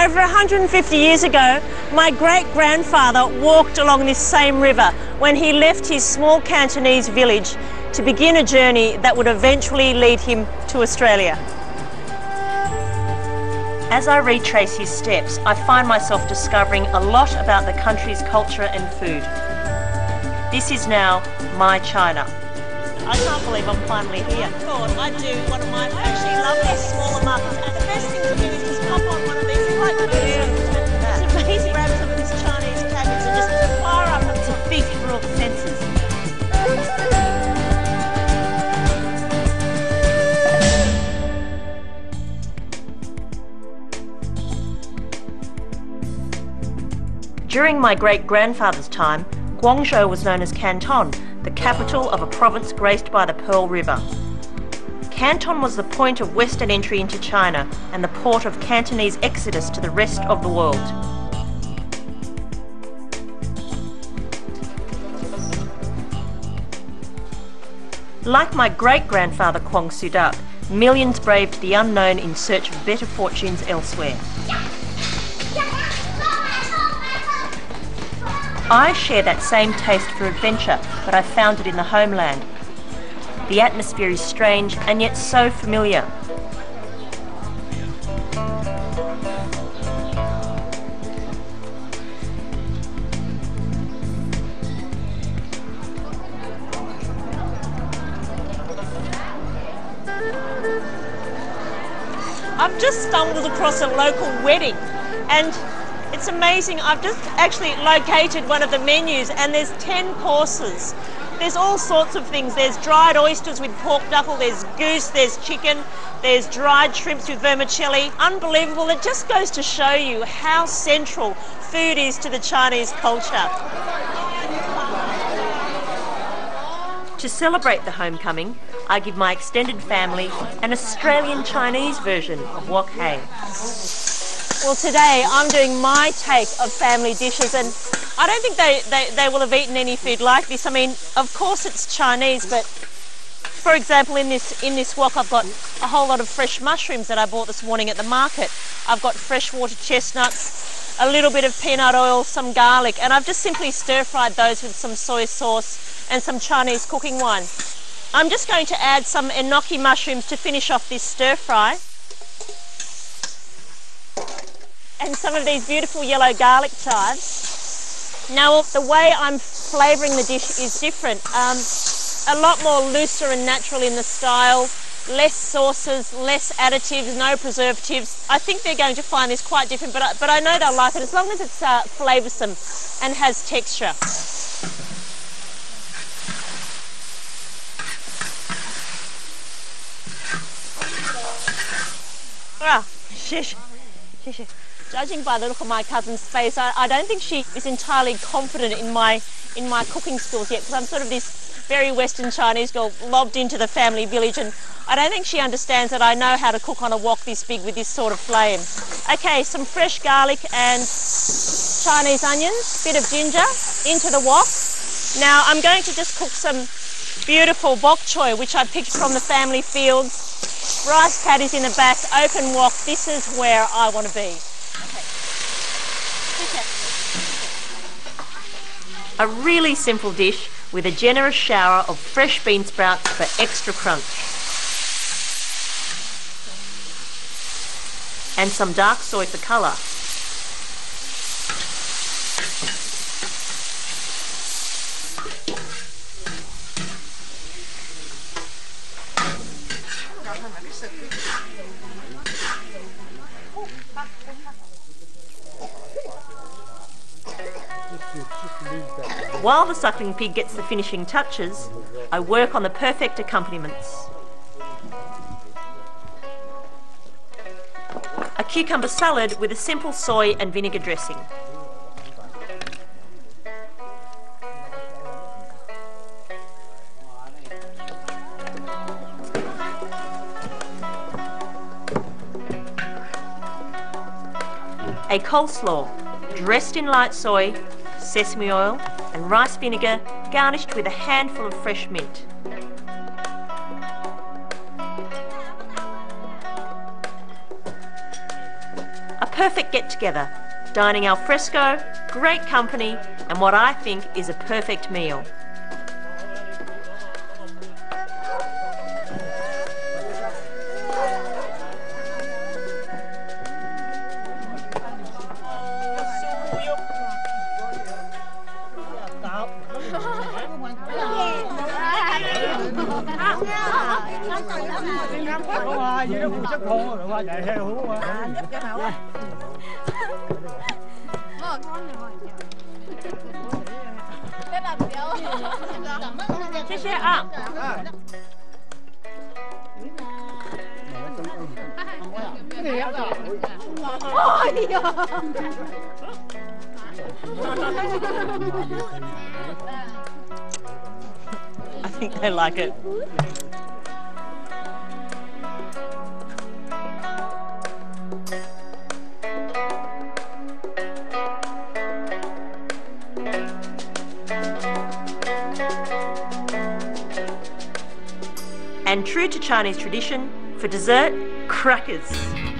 Over 150 years ago, my great-grandfather walked along this same river when he left his small Cantonese village to begin a journey that would eventually lead him to Australia. As I retrace his steps, I find myself discovering a lot about the country's culture and food. This is now my China. I can't believe I'm finally here. I thought I'd do one of my actually lovely smaller markets. And the best thing to do is just pop on one of these. It's like it's amazing. Grab some of this Chinese cabbage and just fire up and some feast for all the senses. During my great-grandfather's time, Guangzhou was known as Canton, the capital of a province graced by the Pearl River. Canton was the point of western entry into China and the port of Cantonese exodus to the rest of the world. Like my great-grandfather Kwong Sudak, millions braved the unknown in search of better fortunes elsewhere. I share that same taste for adventure, but I found it in the homeland. The atmosphere is strange and yet so familiar. I've just stumbled across a local wedding and it's amazing. I've just actually located one of the menus and there's 10 courses. There's all sorts of things. There's dried oysters with pork knuckle, there's goose, there's chicken, there's dried shrimps with vermicelli. Unbelievable. It just goes to show you how central food is to the Chinese culture. To celebrate the homecoming, I give my extended family an Australian Chinese version of wok hei. Well, today I'm doing my take of family dishes and I don't think they will have eaten any food like this. I mean, of course it's Chinese, but for example, in this wok I've got a whole lot of fresh mushrooms that I bought this morning at the market. I've got freshwater chestnuts, a little bit of peanut oil, some garlic, and I've just simply stir-fried those with some soy sauce and some Chinese cooking wine. I'm just going to add some enoki mushrooms to finish off this stir-fry. And some of these beautiful yellow garlic chives. Now, the way I'm flavouring the dish is different. A lot more looser and natural in the style, less sauces, less additives, no preservatives. I think they're going to find this quite different, but I know they'll like it as long as it's flavoursome and has texture. Ah, shish. Judging by the look of my cousin's face, I don't think she is entirely confident in my cooking skills yet, because I'm sort of this very Western Chinese girl lobbed into the family village, and I don't think she understands that I know how to cook on a wok this big with this sort of flame. Okay, some fresh garlic and Chinese onions, bit of ginger into the wok. Now I'm going to just cook some beautiful bok choy, which I picked from the family fields. Rice paddies in the back, open wok. This is where I want to be. A really simple dish with a generous shower of fresh bean sprouts for extra crunch. And some dark soy for colour. While the suckling pig gets the finishing touches, I work on the perfect accompaniments. A cucumber salad with a simple soy and vinegar dressing. A coleslaw dressed in light soy, sesame oil and rice vinegar, garnished with a handful of fresh mint. A perfect get-together, dining al fresco, great company, and what I think is a perfect meal. I think they like it. And true to Chinese tradition, for dessert, crackers.